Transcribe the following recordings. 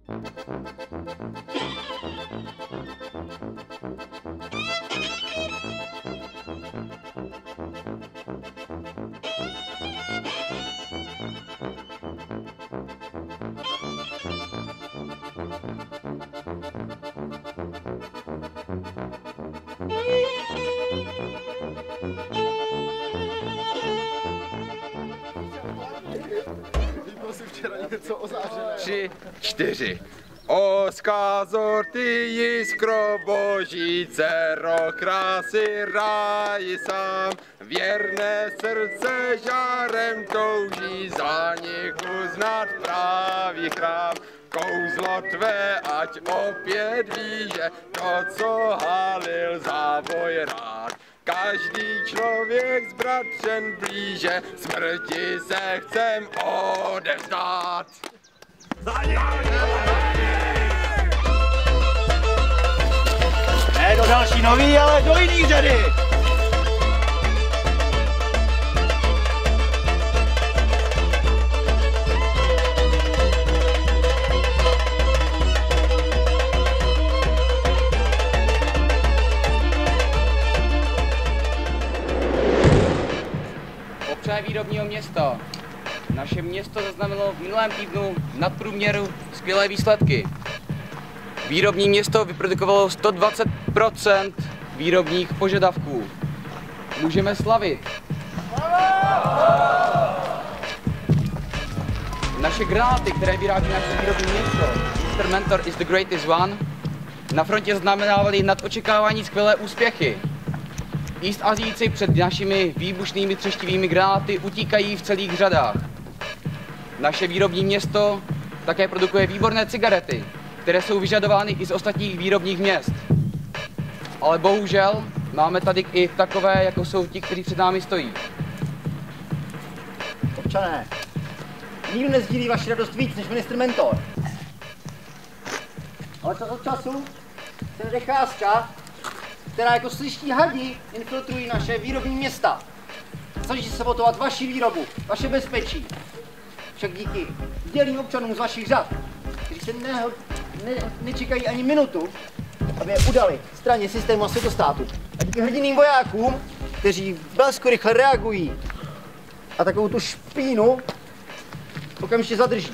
Tři, čtyři. Oska zorty jiskro boží, dcero krásy ráji sám, věrné srdce žárem touží, za nich uznat pravý chrám. Kouzlo tvé, ať opět víže, to, co halil závoj rád. Každý člověk s bratřem blíže, smrti se chcem odevzdát. Ne do další nový, ale do jiný řady. Občané výrobního města. Naše město zaznamenalo v minulém týdnu nadprůměru skvělé výsledky. Výrobní město vyprodukovalo 120% výrobních požadavků. Můžeme slavit. Naše granáty, které vyrábí naše výrobní město, Mr. Mentor is the greatest one, na frontě znamenávaly nad očekávání skvělé úspěchy. East Asijci před našimi výbušnými třeštivými granáty utíkají v celých řadách. Naše výrobní město také produkuje výborné cigarety, které jsou vyžadovány i z ostatních výrobních měst. Ale bohužel máme tady i takové, jako jsou ti, kteří před námi stojí. Občané, nikdo nezdílí vaši radost víc než ministr Mentor. Ale čas od času se jde cházka, která jako sliští hadi infiltrují naše výrobní města. Snaží se sabotovat vaši výrobu, vaše bezpečí. Však díky dělým občanům z vašich řad, kteří se nečekají ani minutu, aby je udali straně systému a světostátu. A díky hrdinným vojákům, kteří blesku rychle reagují a takovou tu špínu okamžitě zadrží.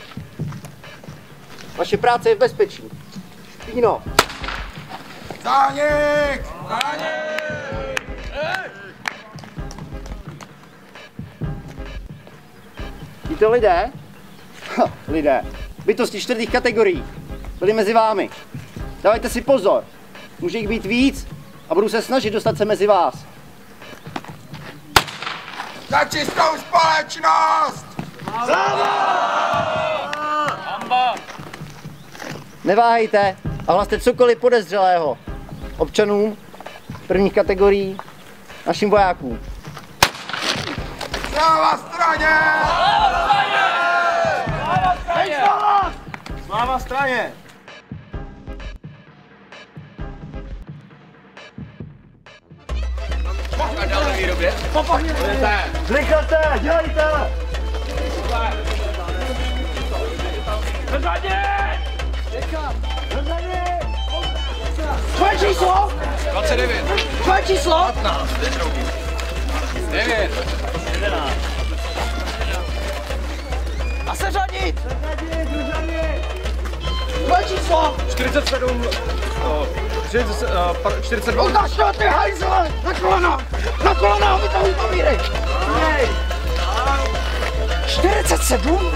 Vaše práce je v bezpečí. Špíno! Zánik! Zánik! Víte lidé? Lidé. Bytosti čtvrtých kategorií byli mezi vámi. Dávajte si pozor. Může jich být víc a budu se snažit dostat se mezi vás. Za čistou společnost! Hamba! Neváhejte a hlaste cokoliv podezřelého občanům prvních kategorií, našim vojákům. Sláva straně! Sláva straně! A dál do výrobě? Zrychlete, dělejte! Tvoje číslo? 29. Tvoje číslo? 15. 9. 11. A seřadit! Tvoje číslo? 47, 42. Otačte ty hajzle! Na kolena! Na kolena, vytahuj papíry! 47?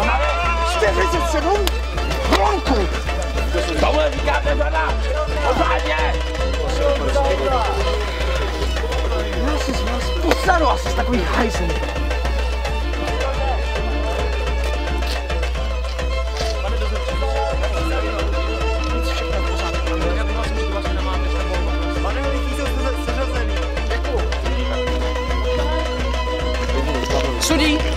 47? Bronku! Tohle říkáte řada! Pořádně! Já si z vás posadu asi z takových hajzlů. Sudí!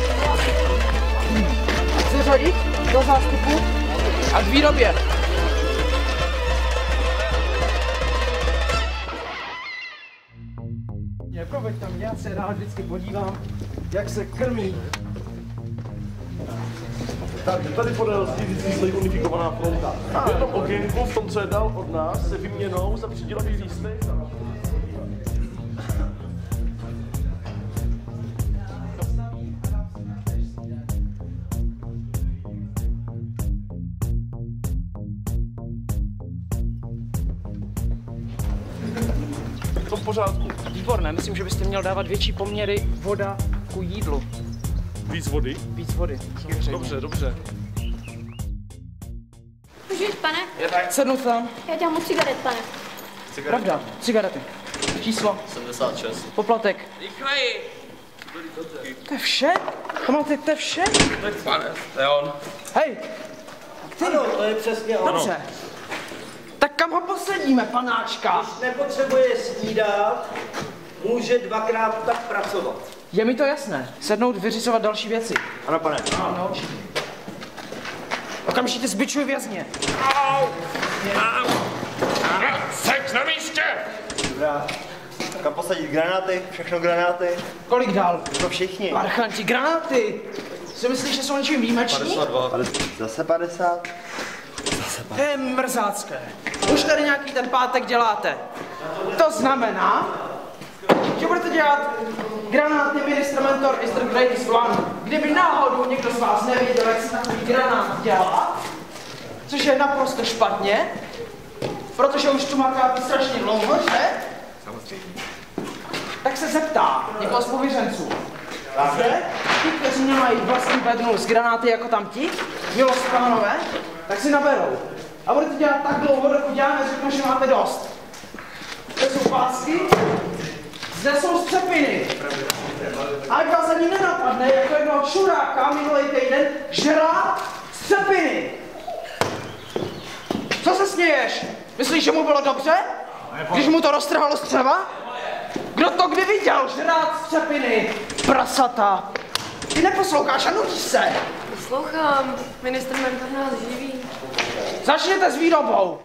Seřadit do zástupu A k výrobě! Jako veď tam já se rád vždycky podívám, jak se krmí. Tak, tady podél stříznicí stojí unifikovaná fronta. V jednom okénku, v tom, co je dál od nás, se vyměnou za přidělový lístek. To v pořádku. Výborné, myslím, že byste měl dávat větší poměry voda ku jídlu. Víc vody? Víc vody. Dobře, dobře. Můžu jít, pane? Sednu tam. Já dělám cigaret, pane. Pravda, cigarety. Číslo? 76. Poplatek. Rychleji! To je vše? To je vše? Pane, to je on. Hej! Ano, to je přesně ono. Dobře. Tak kam ho posadíme, panáčka? Nepotřebuje snídat, může dvakrát tak pracovat. Je mi to jasné. Sednout, vyřizovat další věci. Ano, pane. Ano. Okamžitě zbičuj vězně. Seď na místě! Dobrá. Kam posadit granáty? Všechno granáty? Kolik dál? Pro všichni. Parchanti, granáty! Si myslíš, že jsou něčím výjimeční? 52. Zase 50. To je mrzácké. Už tady nějaký ten pátek děláte. To znamená, že budete dělat granáty Minister Mentor is the greatest one. Kdyby náhodou někdo z vás nevěděl, jak se takový granát dělá, což je naprosto špatně, protože už tu máte strašně dlouho, že? Tak se zeptá někoho z pověřenců. Zde, ti, kteří nemají vlastní bednu z granáty jako tam ti, milostpánové, tak si naberou. A budete dělat tak dlouho, dokud já neřeknu, že máte dost. Zde jsou pásky, zde jsou střepiny. A ať vás ani nenapadne, jako jednoho čuráka minulý týden, žrát střepiny. Co se směješ? Myslíš, že mu bylo dobře? Když mu to roztrhalo střeva? Kdo to kdy viděl? Žrát střepiny, prasata. Ty neposloucháš a nudíš se. Poslouchám, ministr Mentor nás živí. Začněte s výrobou.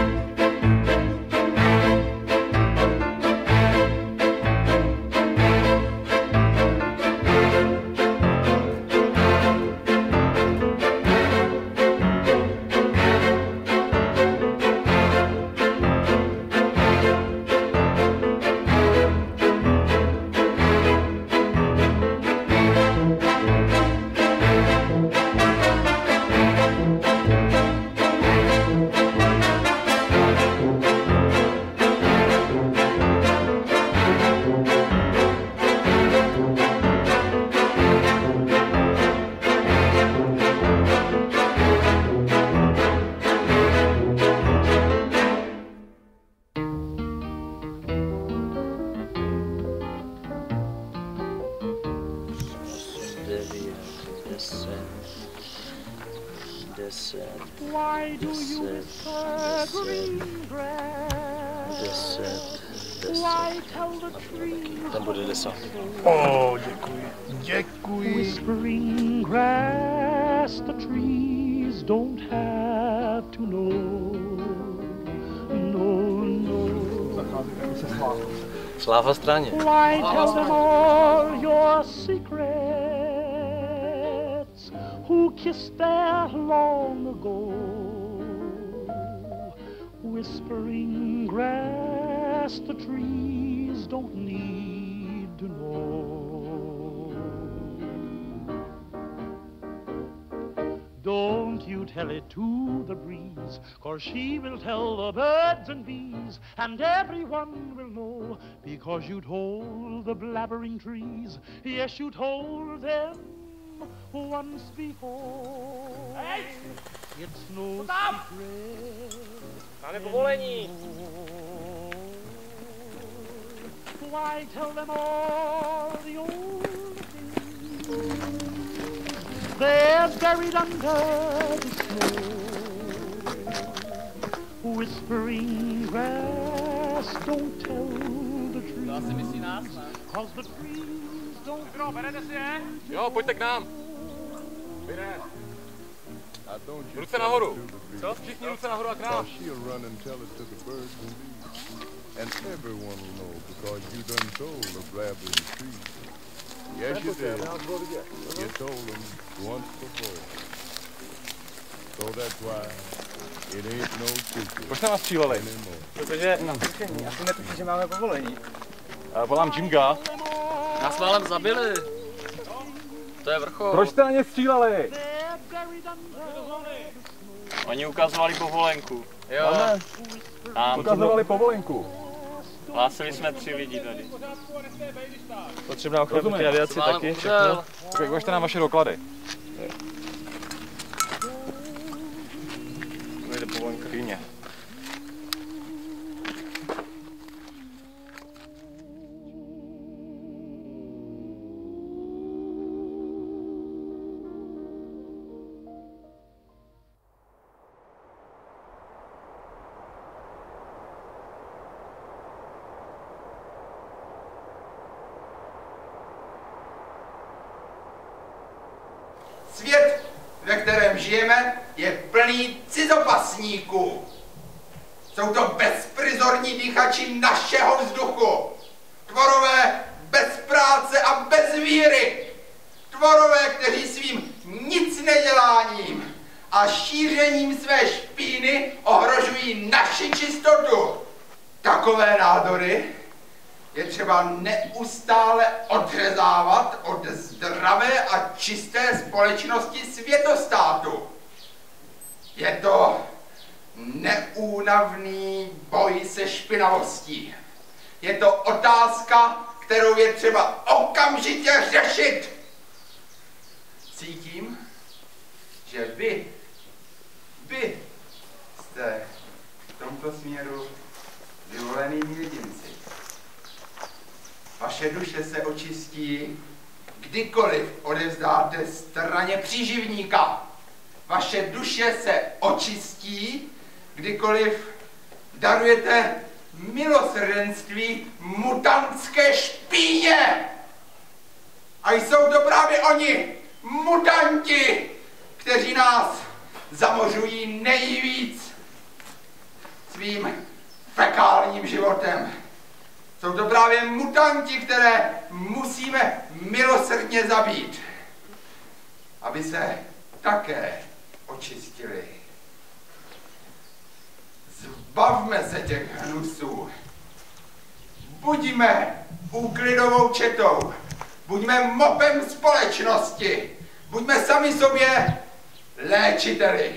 Why do you whisper green grass? Why tell the trees Tam bude 10. Děkuji. whispering grass? The trees don't have to know. No, no. Sláva straně. Why tell them all your secrets? Who kissed there long ago? Whispering grass, the trees don't need to know. Don't you tell it to the breeze, 'cause she will tell the birds and bees, and everyone will know, because you told the blabbering trees. Yes, you told them once before. Hey! It's no secret. Máme povolení. Why tell them all the old things they're buried under the snow? Whispering grass, don't tell the trees, 'cause the trees don't. Berete si je? Jo, pojďte k nám. Vyne. Ruce nahoru. Co? Všichni ruce nahoru a k nám. And everyone will know because you done told the blabbering trees. Yes, you did. You told them once before. So that's why it ain't no secret Proč na nás stříleli? anymore. Protože asi netuší, že máme povolení. Volám Jimga. Nás málem zabili. To je vrchol. Proč jste na ně stříleli? Oni ukazovali povolenku. Jo. Ukazovali povolenku. Hlásili jsme 3 lidi tady. Potřebná ochrana ty aviaci taky. Ukažte nám vaše doklady. Kde povolenka? Klíně. Svět, ve kterém žijeme, je plný cizopasníků. Jsou to bezprizorní dýchači našeho vzduchu. Tvorové bez práce a bez víry. Tvorové, kteří svým nic neděláním a šířením své špíny ohrožují naši čistotu. Takové nádory je třeba neustále odřezávat od zdravé a čisté společnosti světostátu. Je to neúnavný boj se špinavostí. Je to otázka, kterou je třeba okamžitě řešit. Cítím, že vy jste v tomto směru vyvolenými jedinci. Vaše duše se očistí, kdykoliv odevzdáte straně příživníka. Vaše duše se očistí, kdykoliv darujete milosrdenství mutantské špíně. A jsou to právě oni, mutanti, kteří nás zamořují nejvíc svým fekálním životem. Jsou to právě mutanti, které musíme milosrdně zabít, aby se také očistili. Zbavme se těch hnusů. Buďme úklidovou četou. Buďme mopem společnosti. Buďme sami sobě léčiteli.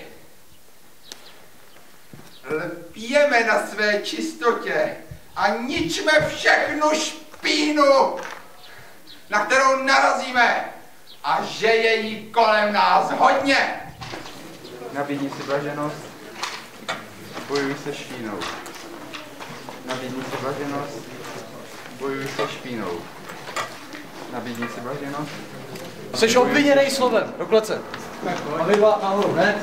Lpěme na své čistotě a ničme všechnu špínu, na kterou narazíme, a že je jí kolem nás hodně. Nabídni si blaženost, bojuj se špínou. Nabídni si blaženost, bojuj se špínou. Nabídni si blaženost. Jsi obviněnej slovem, do klece. A vy dva nahoru, hned.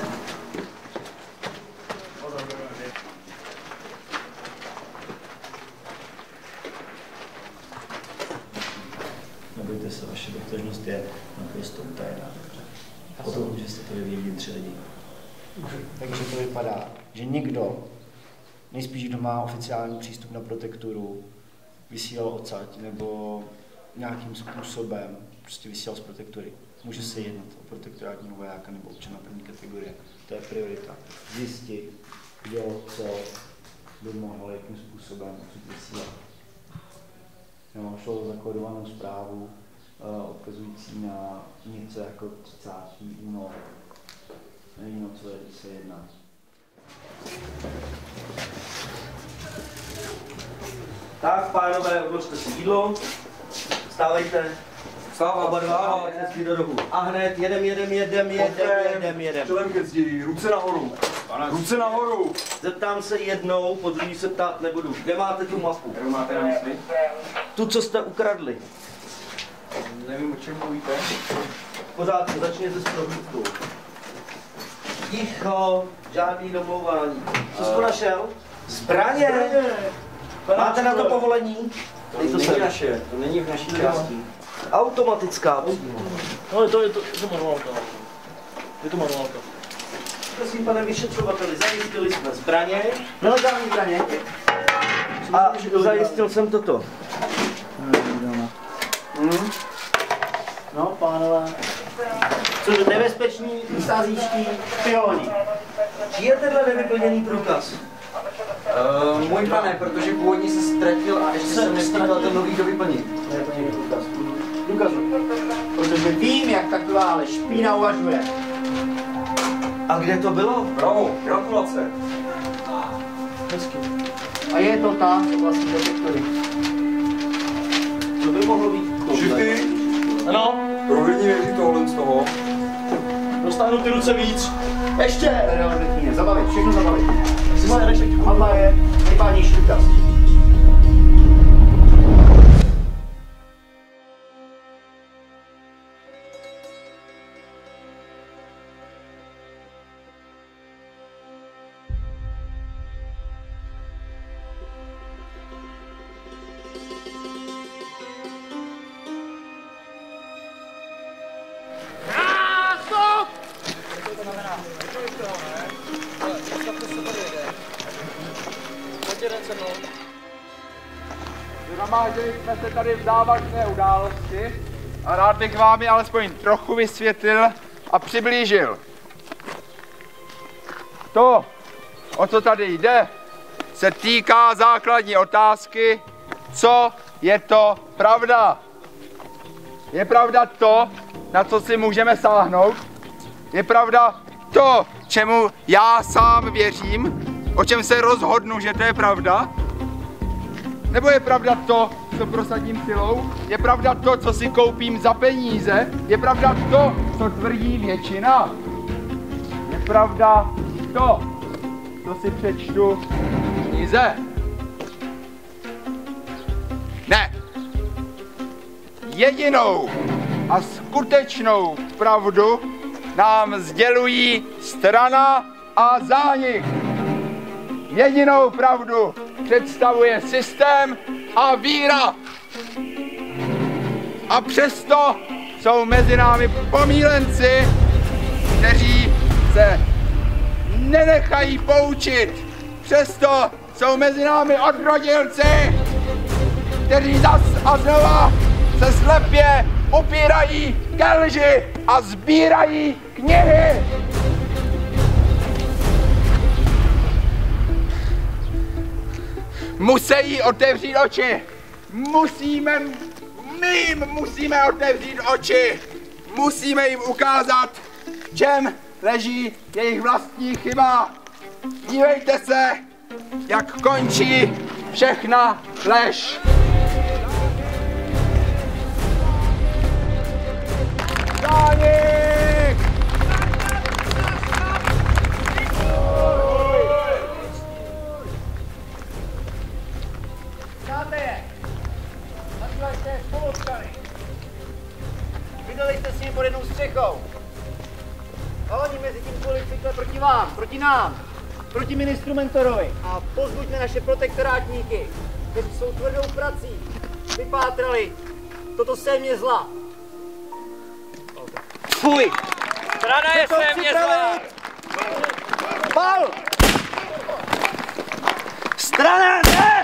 Nebojte se, vaše totožnost je naprosto utajená. Potom, že jste to vyvěděli 3 lidi. Takže to vypadá, že nikdo, nejspíš kdo má oficiální přístup na protekturu, vysílal odsaď nebo nějakým způsobem prostě vysílal z protektury. Může se jednat o protektorátního vojáka nebo občana první kategorie. To je priorita. Zjistit, kdo, co by mohl, jakým způsobem odsud vysílat. Jo, šlo o zakódovanou zprávu odkazující na něco jako 30. únor. Nevím, o co se jedná. Tak, pánové, odložte si jídlo. Vstávejte. Oba dva, si do rohu. A hned jedem. Čelem ke zdi, ruce nahoru. Ruce nahoru. Zeptám se jednou, po druhý se ptát nebudu. Kde máte tu mapu? Kterou máte na mysli? Tu, co jste ukradli. Nevím, o čem mluvíte. Pořád začněte s prohlídkou. Ticho, žádný domlouvání. Co jsi našel? Zbraně! Máte na to povolení? To není naše, to není v naší části. Automatická. No, to je manuálka. Je to manuálka. Prosím, pane vyšetřovateli, zajistili jsme zbraně, nelegální zbraně. A zajistil jsem toto. No, pánové. Jsou to nebezpeční sázíští špioni. Čí je tenhle nevyplněný průkaz? Můj pane, protože původně se ztratil a ještě jsem nestihl ten nový dovyplnit. Nevyplněný průkaz. Důkazu. Protože vím, jak takováhle špína uvažuje. A kde to bylo? Bravo, gratulace. Hezky. A je to ta vlastní detektory. Co by mohlo být? Šifty? Ano. Provedni věří tohle z toho. Dostanu ty ruce víc. Ještě! Zabavit, všechno zabavit. Hadla je nejpádnější důkaz. Nahromadili jsme se tady v závažné události a rád bych vám je alespoň trochu vysvětlil a přiblížil. To, o co tady jde, se týká základní otázky, co je to pravda. Je pravda to, na co si můžeme sáhnout? Je pravda to, čemu já sám věřím, o čem se rozhodnu, že to je pravda? Nebo je pravda to, co prosadím silou? Je pravda to, co si koupím za peníze? Je pravda to, co tvrdí většina? Je pravda to, co si přečtu v knize? Ne. Jedinou a skutečnou pravdu nám sdělují strana a zánik. Jedinou pravdu představuje systém a víra. A přesto jsou mezi námi pomílenci, kteří se nenechají poučit. Přesto jsou mezi námi odrodilci, kteří zas a znova se slepě upírají ke lži a sbírají knihy. Musí otevřít oči. Musíme otevřít oči. Musíme jim ukázat, v čem leží jejich vlastní chyba. Dívejte se, jak končí všechna lež. Zánik! Znáte je. Nazývají se spoluobčany. Bydleli jste s nimi pod jednou střechou. A oni mezi tím kvůli cykle proti vám, proti nám, proti ministru Mentorovi. A pozbuďme naše protektorátníky, kteří jsou tvrdou prací vypátrali toto sémě zla. Fuj! Strana je sémě zla! Pal! Strana ne!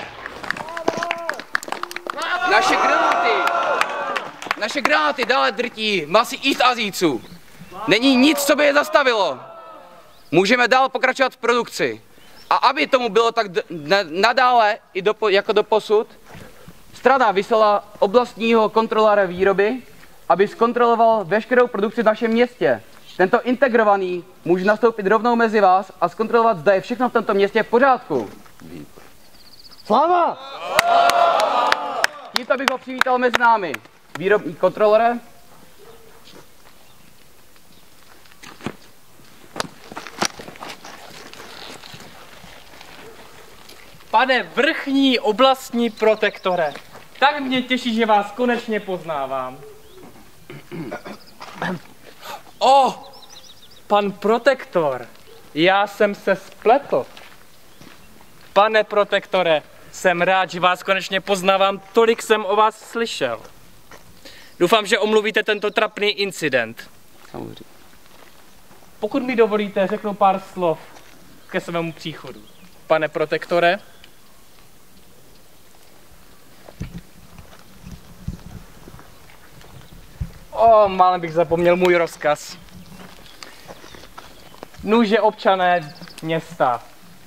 Naše granáty dále drtí masy East Azijců. Není nic, co by je zastavilo. Můžeme dál pokračovat v produkci. A aby tomu bylo tak nadále i jako doposud, strana vyslala oblastního kontrolora výroby, aby zkontroloval veškerou produkci v našem městě. Tento integrovaný může nastoupit rovnou mezi vás a zkontrolovat, zda je všechno v tomto městě v pořádku. Sláva! Tímto bych ho přivítal mezi námi. Výrobní kontrolore. Pane vrchní oblastní protektore, tak mě těší, že vás konečně poznávám. Pan protektor, já jsem se spletl. Pane protektore, jsem rád, že vás konečně poznávám, tolik jsem o vás slyšel. Doufám, že omluvíte tento trapný incident. Samozřejmě. Pokud mi dovolíte, řeknu pár slov ke svému příchodu. Pane protektore. Málem bych zapomněl můj rozkaz. Nuže občané města.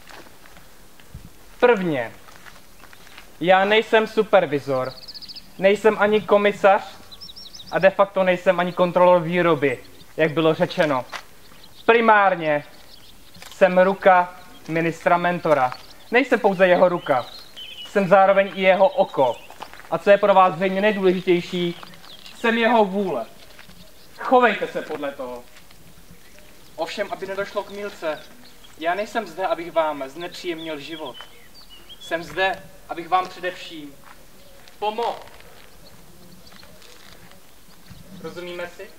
Prvně, já nejsem supervizor, nejsem ani komisař a de facto nejsem ani kontrolor výroby, jak bylo řečeno. Primárně jsem ruka ministra Mentora. Nejsem pouze jeho ruka, jsem zároveň i jeho oko. A co je pro vás zřejmě nejdůležitější, jsem jeho vůle. Chovejte se podle toho. Ovšem, aby nedošlo k mýlce, já nejsem zde, abych vám znepříjemnil život. Jsem zde, abych vám především pomohl. Rozumíme si?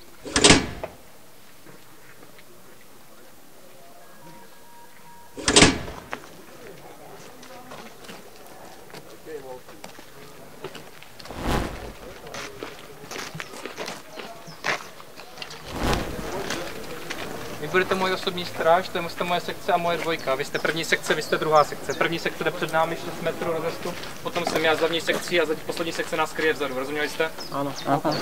Vy budete moje osobní stráž, to je moje sekce a moje dvojka. Vy jste první sekce, vy jste druhá sekce. První sekce jde před námi 6 metrů rozestup, potom jsem já z hlavní sekcí a poslední sekce nás kryje vzadu. Rozuměli jste? Ano. Aha.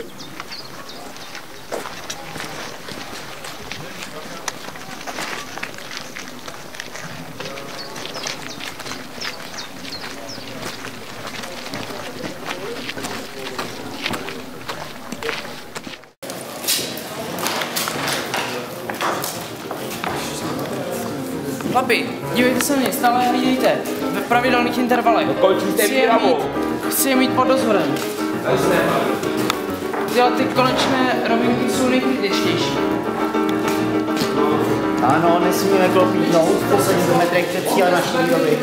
Chlapi, dívejte se mě, stále je hlídejte. Ve pravidelných intervalech. Chci je mít pod dozorem. Tyhle ty konečné rovinky jsou nejkritičtější. Ano, nesmíme klopítnout v posledních metrech před cílem naší výroby.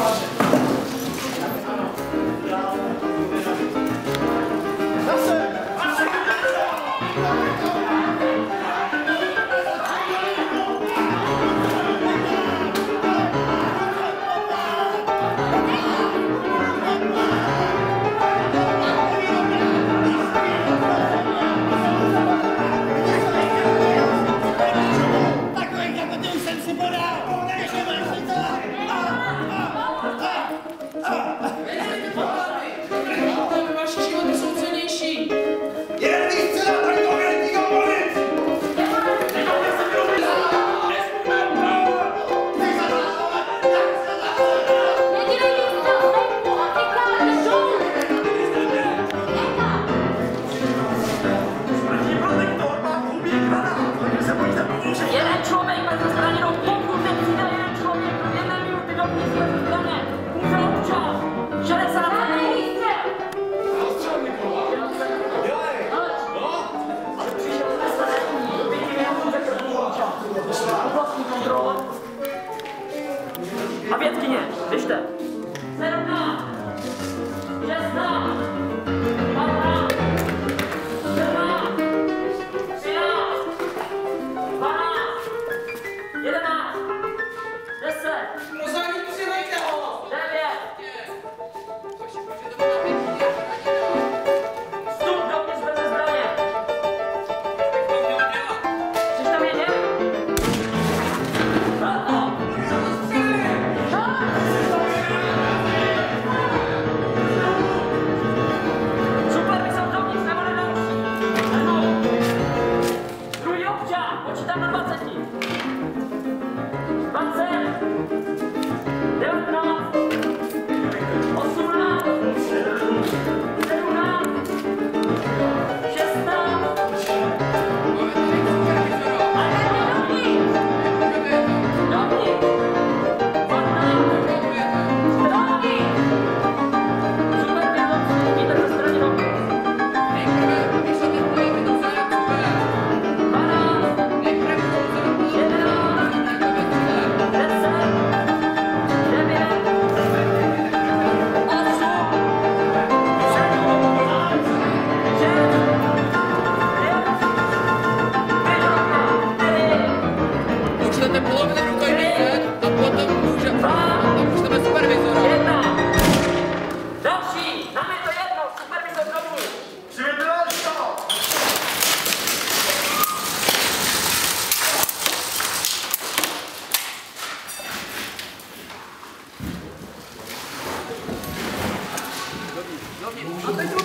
A vědkyně, běžte. 17, 16, 15, 14, 13, 12, 11, 10. Rozhodně přidejte ho. 9. Vstup dovnitř bez zbraně. Chceš tam vědět? Počítám na 20. 20. 19. 18. 17. 16. A teď